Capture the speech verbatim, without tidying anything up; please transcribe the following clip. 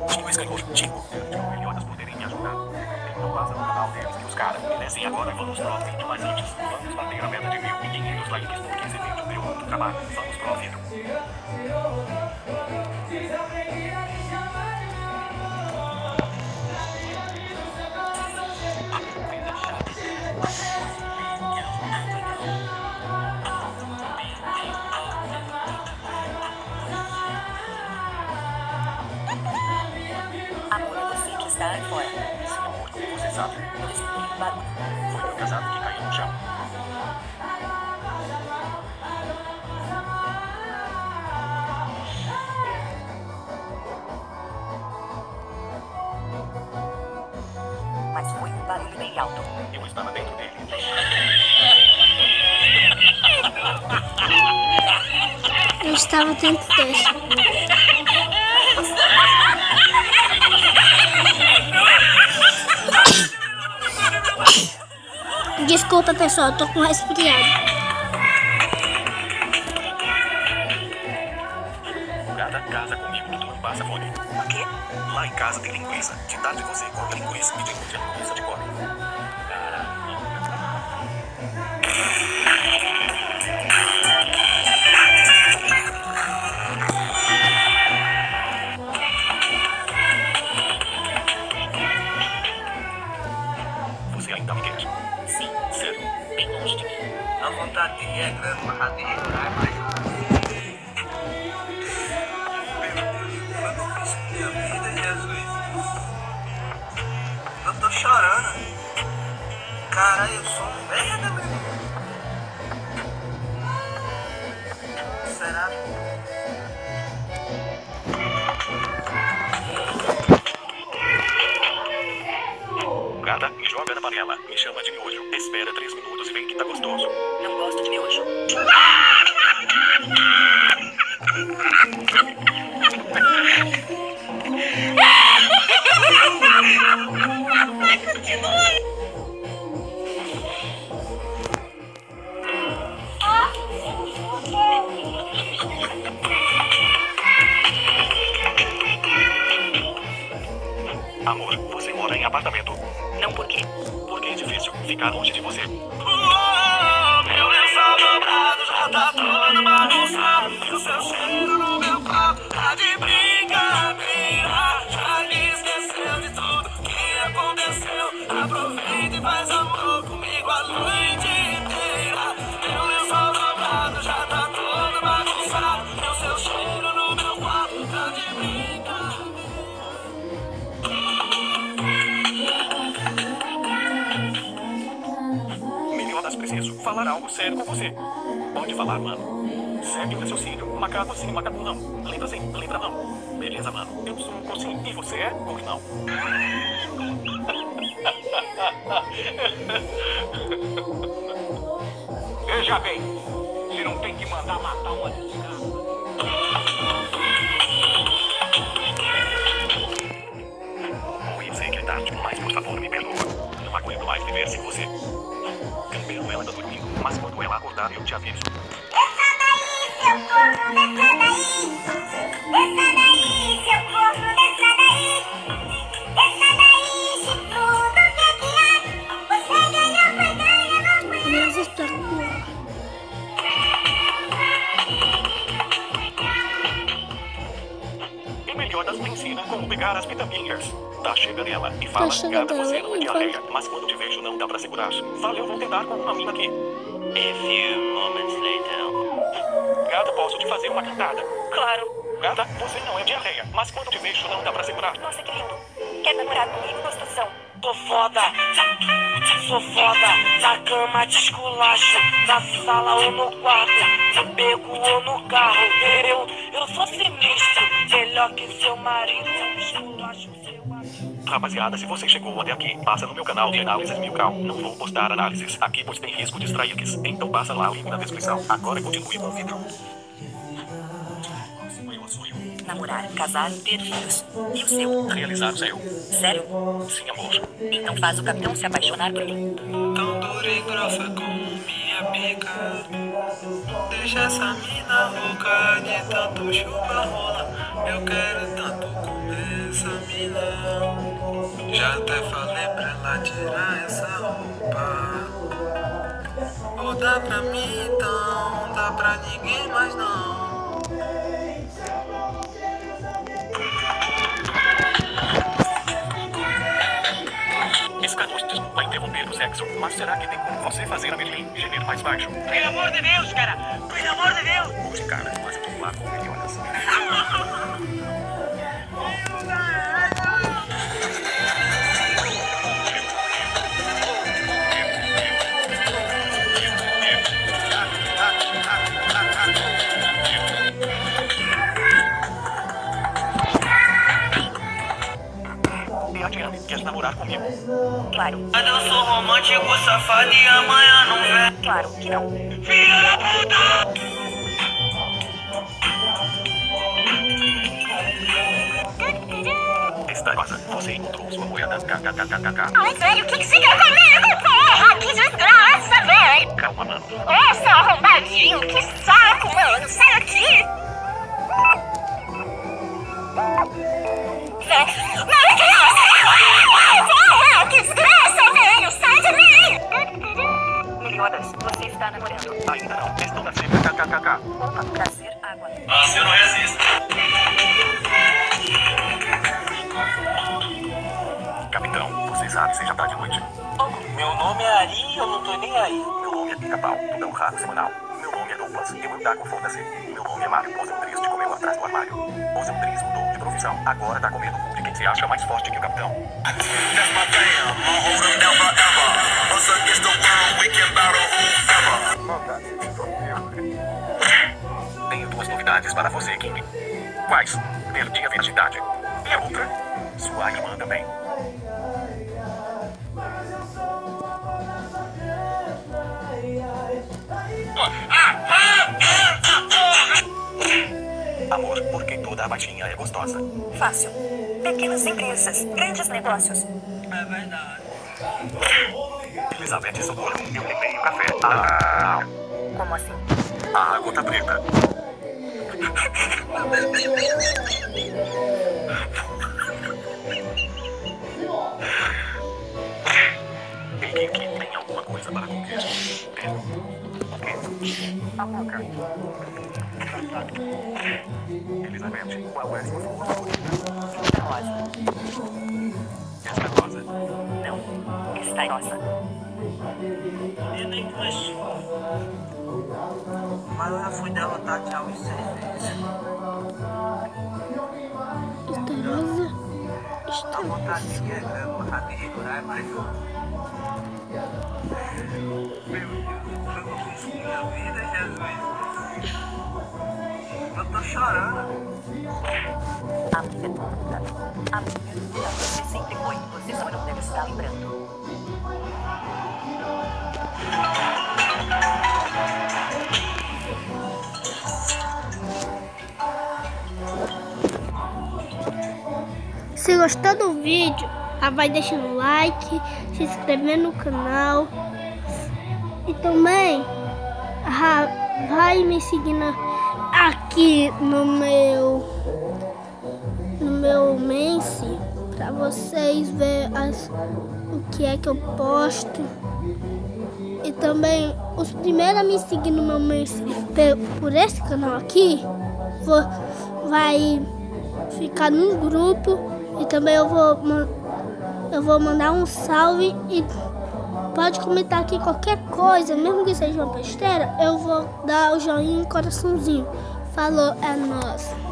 Dois ganhou vinte idiotas poderem me ajudar. Então passa no canal deles que os caras merecem agora. Vamos pro vídeo mais antes. Vamos bater a meta de mil e quinhentos likes porque esse vídeo deu muito trabalho. Vamos pro vídeo. Amor, é você que está aí fora. Sim, amor, como você sabe? Eu escutei um barulho. Foi meu casaco que caiu no chão. Mas foi um barulho bem alto. Eu estava dentro dele. Eu estava dentro dele. Desculpa, pessoal, eu tô com resfriado. Gata, casa comigo que tu não passa fome. O quê? Lá em casa tem linguiça. De tarde você come linguiça e de noite a linguiça te come. Caralho. Você ainda me quer? Sim, Sério? bem longe de mim. A vontade é grande, mas a dele não é mais. Meu Deus, eu não fiz minha vida, Jesus. Eu tô chorando. Cara, eu sou um merda, meu irmão. Será? Gata, me joga na panela. Me chama de miojo. Espera três minutos e vem que tá gostoso. Não gosto de miojo. Amor, você mora em apartamento? Não, por quê? Porque é difícil ficar longe de você. Meu lençol dobrado já tá todo bagunçado. E o seu cheiro no meu quarto tá de brincadeira. Já me esqueceu de tudo que aconteceu. Aproveita e faz amor comigo a noite inteira. Meu lençol dobrado já tá todo bagunçado. E o seu cheiro no meu quarto tá de brincadeira. Melhoras, preciso falar algo sério com você. Pode falar, mano. Segue o raciocínio. Macaco sim, macaco não. Lembra sim, lembra não. Beleza, mano. Eu sou um sim e você é ou não? Veja bem, se não tem que mandar matar uma desgraça. Oi, eu sei que é tarde, mas por favor me perdoa. Não aguento mais viver sem você. Campelo, ela tá dormindo, mas quando ela acordar eu te aviso. Desça daí, seu corno, desça daí. Desça daí, seu corno, desça daí. Desça daí, chifrudo, que que há? Você ganhou, foi ganha, não foi? Menos espetacular. E melhoras me ensina como pegar as vitaminas. Tá, chega nela e fala, chega gata, você dela não é e diarreia, mas quando te vejo não dá pra segurar. Valeu, vou tentar com uma mina aqui. A few moments later. Gata, posso te fazer uma cantada? Claro. Gata, você não é diarreia, mas quando te vejo não dá pra segurar. Nossa, que lindo. Quer namorar comigo, gostosão? Tô foda, sou foda, na cama te esculacho, na sala ou no quarto, no beco ou no carro. Eu, eu sou sinistro, melhor que seu marido, esculacho seu amigo. Rapaziada, se você chegou até aqui, passa no meu canal de análises mil grau. Não vou postar análises aqui, pois tem risco de strikes. Então passa lá o link na descrição. Agora continue com o vídeo. Sou eu, sou eu. Namorar, casar, ter filhos. E o seu? Realizar o seu. Sério? Sim, amor. Então faz o capitão se apaixonar por mim. Tão dura e grossa como minha pica. Deixa essa mina louca de tanto chupa rola. Eu quero tanto comer essa pra tirar essa roupa. Ou dá pra mim então, dá pra ninguém mais não. Escatos, desculpa interromper o sexo, mas será que tem como você fazer a Merlin gemer mais baixo? Pelo amor de Deus, cara! Pelo amor de Deus! Poxa, cara, mas eu tô lá com milhões. E a Diane, quer namorar comigo? Claro, Mas eu sou romântico, safado e amanhã não vem. claro que não. Filha da puta! Esta rosa, você encontrou sua moeda. KKKKK. Ai, velho, o que que você quer comigo, porra? Que desgraça, velho. Calma, mano. Ô, seu arrombadinho, que saco, mano. Sai daqui. Velho, não, que porra, que desgraça, velho. Sai de mim. Meliodas, você está namorando. Ainda não, estou na cena. KKKK. Opa, prazer, água. Assim eu não resisto. Capitão, você sabe se já tá de noite. Meu nome é Ari e eu não tô nem aí. Meu nome é Pica-Pau, tudo é um rato semanal. Meu nome é Douglas, eu ando com foda-se. Meu nome é Mário, Ozão Triste comeu atrás do armário. Ozão Triste mudou de profissão, agora tá com medo de quem se acha mais forte que o capitão. That's my fam, I'll hold them down forever. Us against the world, we can battle whoever. Tenho duas novidades para você, King. Quais? Perdi a virgindade. E a outra? Sua irmã também. Amor, porque toda a baixinha é gostosa. Fácil. Pequenas empresas, grandes negócios. É verdade. Elizabeth Socorro, eu lembrei o café. Ah, Como assim? a água tá preta. Ei, King, tem alguma coisa para comer? Tem. O quê? A boca. Elizabeth, qual é a sua flor favorita? Rosa. Esta rosa. Não, está rosa. E nem começou. Mas eu já fui derrotar tchau em seis vezes. Esta rosa A está... vontade de é vontade de segurar, mas. Meu Deus, o que eu fiz com minha vida, Jesus? Eu tô chorando. Amiga tonta. Amiga tonta. Você sempre foi. Você só não deve estar lembrando. Se gostou do vídeo, ah, vai deixando like, se inscrever no canal e também ah, vai me seguindo aqui no meu no meu Mense para vocês ver as, o que é que eu posto. E também os primeiros a me seguir no meu Mense por esse canal aqui vou, vai ficar num grupo. E também eu vou, eu vou mandar um salve e pode comentar aqui qualquer coisa, mesmo que seja uma besteira, eu vou dar o joinha e coraçãozinho. Falou, é nóis.